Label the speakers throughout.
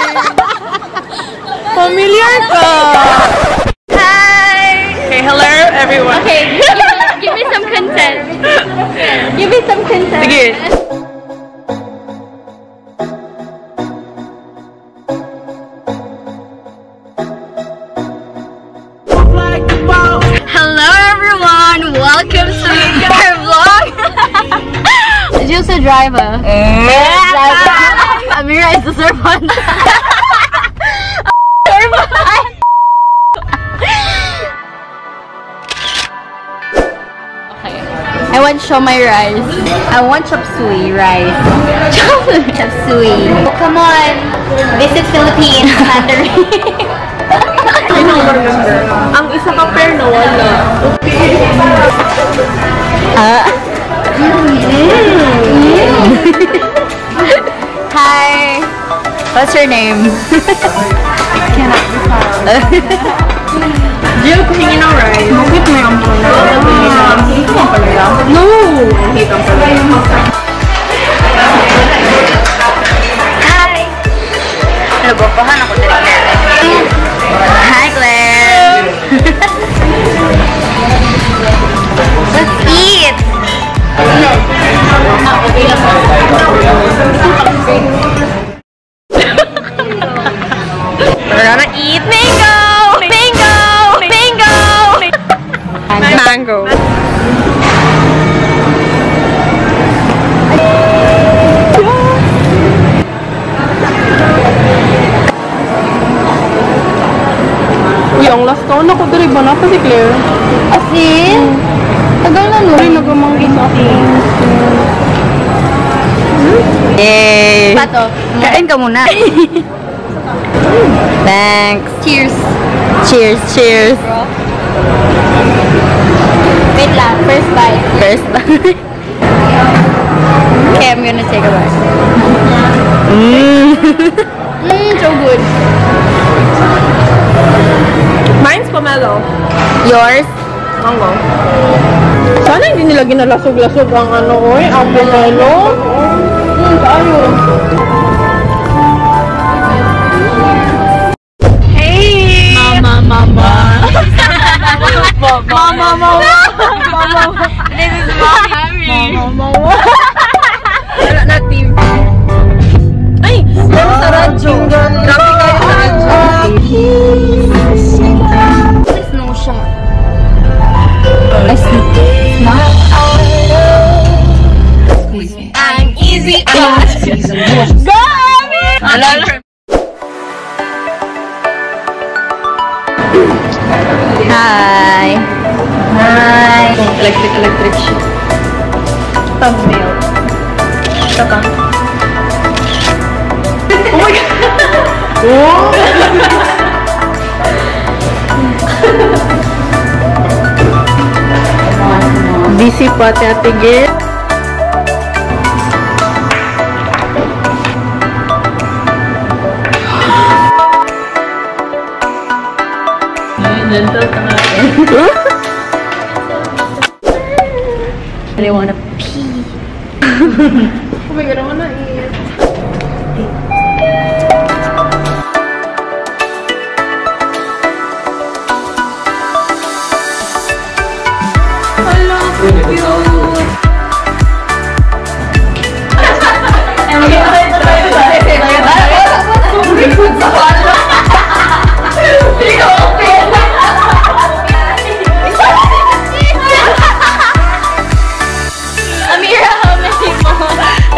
Speaker 1: Familiar ka!
Speaker 2: Hi!
Speaker 1: Okay, hello everyone.
Speaker 2: Okay, give me some consent. Give me some consent.
Speaker 1: Sige.
Speaker 2: Hello everyone! Welcome to our vlog! Just a driver. Amirah is the servant. Okay. I want shomai rice. I want chop suey rice. Chop suey. Oh, come on. Visit Philippines. Mandarin.
Speaker 1: Ang isa ka pair na wala.
Speaker 2: Hi. What's your name? Cannot be found.
Speaker 1: Jill, kuhingin ng rice. Bakit may amoy na? Hate mo pala yan? No! Hate mo pala yan.
Speaker 2: Hi. Nagopahan ako dito. Hi, Claire. Let's eat. We're gonna eat mango. Mango. Mango.
Speaker 1: Mango. Yung last taon ako dari ba na pa si Claire?
Speaker 2: Asin? Tagal na no.
Speaker 1: Ay, nagamanggi sa akin.
Speaker 2: Yay! Pato, kain ka muna. Thanks. Cheers. Cheers, cheers. Wait lang, first bite. First bite. Okay, I'm gonna take a bite. So good.
Speaker 1: Mine's pomelo.
Speaker 2: Yours?
Speaker 1: Mango. Sana hindi nila ginalasog-lasog ang ano, oy, ang pomelo. Tayo. Hey! Mama. Mama.
Speaker 2: This is Mommy.
Speaker 1: Mama. Wala na TV. Ay! Meron sa radyo. Grabe kayo sa radyo.
Speaker 2: Snow siya. I'm easy. Go! Hi. Hi.
Speaker 1: Electric shit. Thumbnail. Saka. Oh my god! Oh! Busy pati Ate Gil. Gentle ka natin.
Speaker 2: I wanna pee.
Speaker 1: Oh my god, I wanna eat. Hello, so cute.
Speaker 2: Amirah, how many more?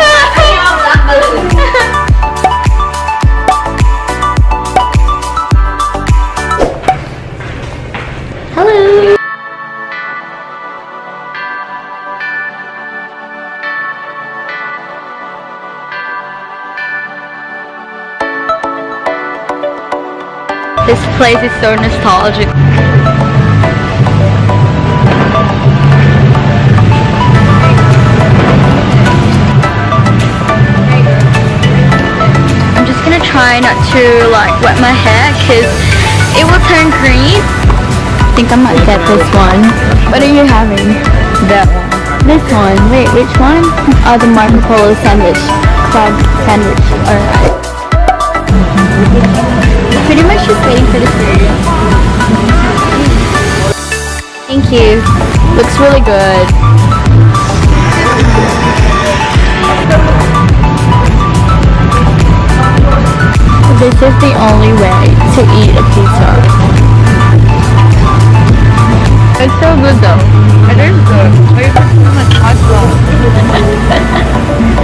Speaker 2: Hello. This place is so nostalgic. I'm just gonna try not to like wet my hair because it will turn green. I think I might get this one. What are you having? That one. This one. Wait, which one? Oh, the Marco Polo sandwich. Crab sandwich. Alright. Pretty much just waiting for the food. Thank you. Looks really good. This is the only way to eat a pizza. It's so good though.
Speaker 1: It is good. But you put so much hot sauce.